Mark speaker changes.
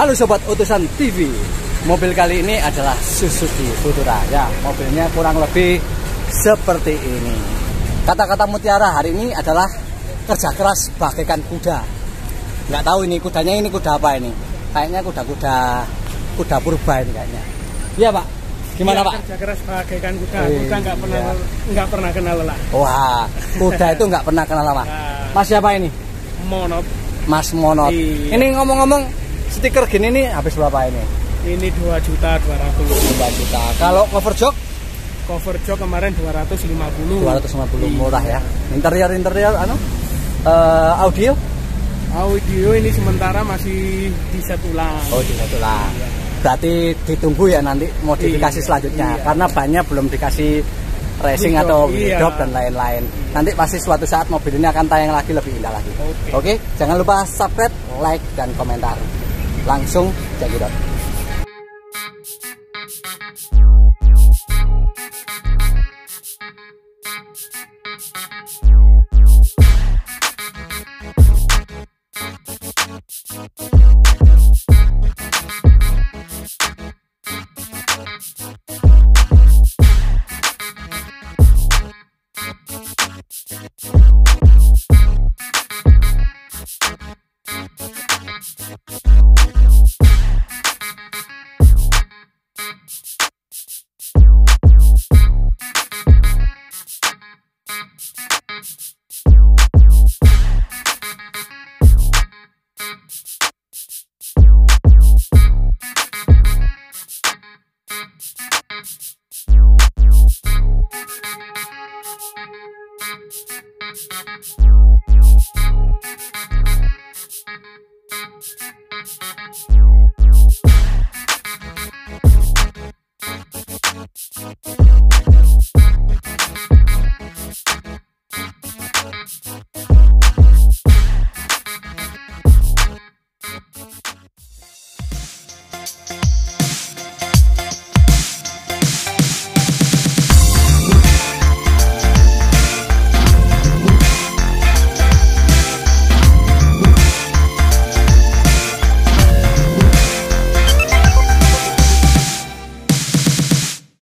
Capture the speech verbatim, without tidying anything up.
Speaker 1: Halo Sobat Utusan T V. Mobil kali ini adalah Suzuki Futura. Ya, mobilnya kurang lebih seperti ini. Kata-kata mutiara hari ini adalah kerja keras bagaikan kuda. Nggak tahu ini kudanya ini kuda apa ini. Kayaknya kuda-kuda kuda purba ini kayaknya. Iya Pak. Gimana
Speaker 2: ya,
Speaker 1: Pak?
Speaker 2: Kerja keras bagaikan kuda. Kuda nggak pernah iya. nggak pernah kenal lelah.
Speaker 1: Wah, kuda itu nggak pernah kenal lelah. Mas siapa ini?
Speaker 2: Monot.
Speaker 1: Mas Monot. Iya. Ini ngomong-ngomong stiker gini nih habis berapa ini?
Speaker 2: Ini dua juta dua ratus.
Speaker 1: dua juta. Kalau cover jok?
Speaker 2: Cover jok kemarin dua ratus lima puluh.
Speaker 1: dua ratus lima puluh murah ya. Interior interior anu? Uh, audio?
Speaker 2: Audio ini sementara masih di set ulang.
Speaker 1: Oh, di set ulang. Iya. Berarti ditunggu ya nanti modifikasi iya. selanjutnya iya. karena banyak belum dikasih racing hidup, atau iya. hidup dan lain-lain. Iya. Nanti pasti suatu saat mobil ini akan tayang lagi lebih indah lagi. Oke. Oke, jangan lupa subscribe, like dan komentar. Langsung cekidot.